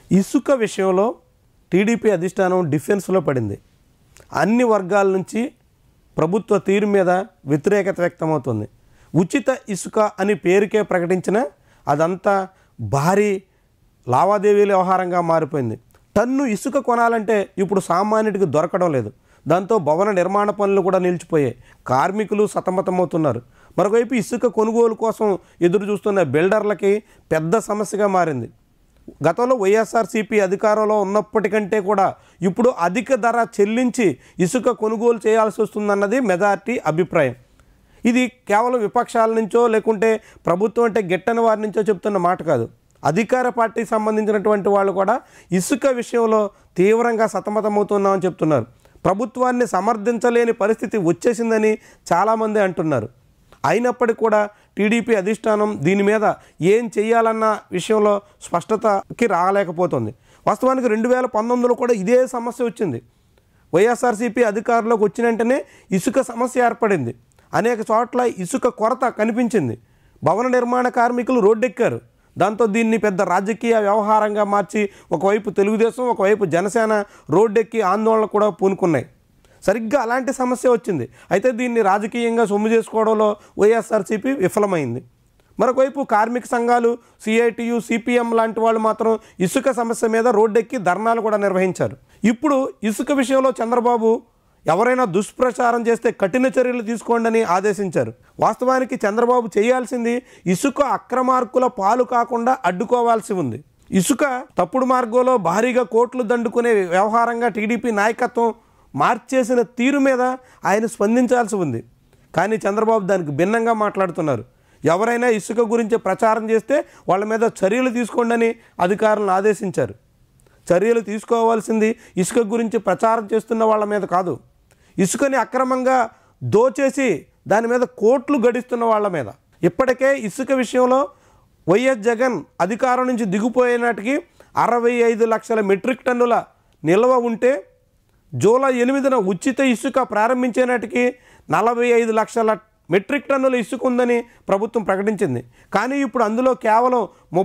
ఇసుక విషయంలో టీడీపీ అధిష్టానం డిఫెన్స్లో పడింది. అన్ని వర్గాల నుంచి ప్రభుత్వ తీరు మీద వ్యతిరేకత వ్యక్తమవుతుంది. ఉచిత ఇసుక అని పేరుకే ప్రకటించిన అదంతా భారీ లావాదేవీల వ్యవహారంగా మారిపోయింది. టన్ను ఇసుక కొనాలంటే ఇప్పుడు సామాన్యుడికి దొరకడం లేదు. దాంతో భవన నిర్మాణ పనులు కూడా నిలిచిపోయాయి. కార్మికులు సతమతమవుతున్నారు. మరోవైపు ఇసుక కొనుగోలు కోసం ఎదురు చూస్తున్న బిల్డర్లకి పెద్ద సమస్యగా మారింది. గతంలో వైఎస్ఆర్సీపీ అధికారంలో ఉన్నప్పటికంటే కూడా ఇప్పుడు అధిక ధర చెల్లించి ఇసుక కొనుగోలు చేయాల్సి వస్తుందన్నది మెజార్టీ అభిప్రాయం. ఇది కేవలం విపక్షాల నుంచో లేకుంటే ప్రభుత్వం అంటే గిట్టని వారి నుంచో చెప్తున్న మాట కాదు. అధికార పార్టీకి సంబంధించినటువంటి వాళ్ళు కూడా ఇసుక విషయంలో తీవ్రంగా సతమతమవుతున్నామని చెప్తున్నారు. ప్రభుత్వాన్ని సమర్థించలేని పరిస్థితి వచ్చేసిందని చాలామంది అంటున్నారు. అయినప్పటికీ కూడా టీడీపీ అధిష్టానం దీని మీద ఏం చేయాలన్న విషయంలో స్పష్టతకి రాలేకపోతుంది. వాస్తవానికి 2019లో కూడా ఇదే సమస్య వచ్చింది. వైఎస్ఆర్సీపీ అధికారంలోకి వచ్చిన వెంటనే ఇసుక సమస్య ఏర్పడింది. అనేక చోట్ల ఇసుక కొరత కనిపించింది. భవన నిర్మాణ కార్మికులు రోడ్డెక్కారు. దాంతో దీన్ని పెద్ద రాజకీయ వ్యవహారంగా మార్చి ఒకవైపు తెలుగుదేశం ఒకవైపు జనసేన రోడ్డెక్కి ఆందోళన కూడా పూనుకున్నాయి. సరిగ్గా అలాంటి సమస్య వచ్చింది. అయితే దీన్ని రాజకీయంగా సొమ్ము చేసుకోవడంలో వైఎస్ఆర్సీపీ విఫలమైంది. మరొకవైపు కార్మిక సంఘాలు సిఐటియు సిపిఎం లాంటి వాళ్ళు మాత్రం ఇసుక సమస్య మీద రోడ్డెక్కి ధర్నాలు కూడా నిర్వహించారు. ఇప్పుడు ఇసుక విషయంలో చంద్రబాబు ఎవరైనా దుష్ప్రచారం చేస్తే కఠిన చర్యలు తీసుకోండి అని ఆదేశించారు. వాస్తవానికి చంద్రబాబు చేయాల్సింది ఇసుక అక్రమార్కుల పాలు కాకుండా అడ్డుకోవాల్సి ఉంది. ఇసుక తప్పుడు మార్గంలో భారీగా కోట్లు దండుకునే వ్యవహారంగా టీడీపీ నాయకత్వం మార్చేసిన తీరు మీద ఆయన స్పందించాల్సి ఉంది. కానీ చంద్రబాబు దానికి భిన్నంగా మాట్లాడుతున్నారు. ఎవరైనా ఇసుక గురించి ప్రచారం చేస్తే వాళ్ళ మీద చర్యలు తీసుకోండి అని అధికారులను ఆదేశించారు. చర్యలు తీసుకోవాల్సింది ఇసుక గురించి ప్రచారం చేస్తున్న వాళ్ళ మీద కాదు, ఇసుకని అక్రమంగా దోచేసి దాని మీద కోట్లు గడిస్తున్న వాళ్ళ మీద. ఇప్పటికే ఇసుక విషయంలో వైఎస్ జగన్ అధికారం నుంచి దిగిపోయినటికి 65 లక్షల మెట్రిక్ టన్నుల నిల్వ ఉంటే జూలై 8న ఉచిత ఇసుక ప్రారంభించేనాటికి 45 లక్షల మెట్రిక్ టన్నుల ఇసుక ఉందని ప్రభుత్వం ప్రకటించింది. కానీ ఇప్పుడు అందులో కేవలం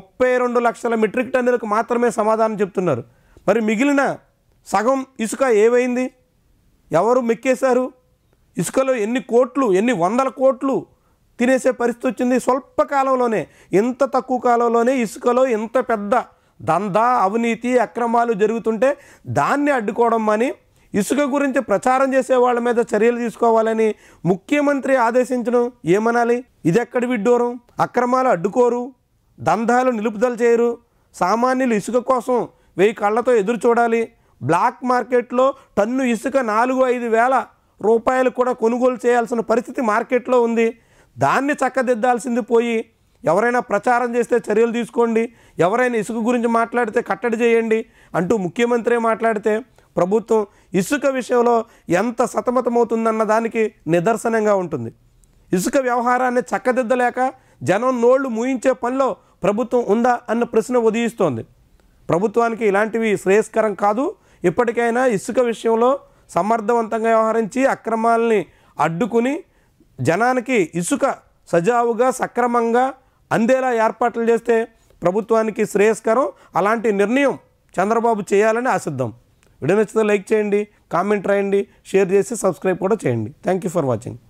32 లక్షల మెట్రిక్ టన్నులకు మాత్రమే సమాధానం చెప్తున్నారు. మరి మిగిలిన సగం ఇసుక ఏమైంది? ఎవరు మెక్కేశారు? ఇసుకలో ఎన్ని కోట్లు, ఎన్ని వందల కోట్లు తినేసే పరిస్థితి వచ్చింది. స్వల్ప కాలంలోనే, ఇంత తక్కువ కాలంలోనే ఇసుకలో ఇంత పెద్ద దందా, అవినీతి, అక్రమాలు జరుగుతుంటే దాన్ని అడ్డుకోవడం అని ఇసుక గురించి ప్రచారం చేసే వాళ్ళ మీద చర్యలు తీసుకోవాలని ముఖ్యమంత్రి ఆదేశించడం ఏమనాలి? ఇదెక్కడి విడ్డూరం? అక్రమాలు అడ్డుకోరు, దందాలు నిలుపుదల చేయరు, సామాన్యులు ఇసుక కోసం 1000 కళ్ళతో ఎదురు చూడాలి. బ్లాక్ మార్కెట్లో టన్ను ఇసుక 4-5 వేల రూపాయలు కూడా కొనుగోలు చేయాల్సిన పరిస్థితి మార్కెట్లో ఉంది. దాన్ని చక్కదిద్దాల్సింది పోయి ఎవరైనా ప్రచారం చేస్తే చర్యలు తీసుకోండి, ఎవరైనా ఇసుక గురించి మాట్లాడితే కట్టడి చేయండి అంటూ ముఖ్యమంత్రి మాట్లాడితే ప్రభుత్వం ఇసుక విషయంలో ఎంత సతమతమవుతుందన్న దానికి నిదర్శనంగా ఉంటుంది. ఇసుక వ్యవహారాన్ని చక్కదిద్దలేక జనం నోళ్లు మూయించే పనిలో ప్రభుత్వం ఉందా అన్న ప్రశ్న ఉదయిస్తోంది. ప్రభుత్వానికి ఇలాంటివి శ్రేయస్కరం కాదు. ఇప్పటికైనా ఇసుక విషయంలో సమర్థవంతంగా వ్యవహరించి అక్రమాలని అడ్డుకుని జనానికి ఇసుక సజావుగా సక్రమంగా అందేలా ఏర్పాట్లు చేస్తే ప్రభుత్వానికి శ్రేయస్కరం. అలాంటి నిర్ణయం చంద్రబాబు చేయాలని ఆశిద్దాం. వీడియో నచ్చితే లైక్ చేయండి, కామెంట్ రాయండి, షేర్ చేసి సబ్స్క్రైబ్ కూడా చేయండి. Thank you for watching.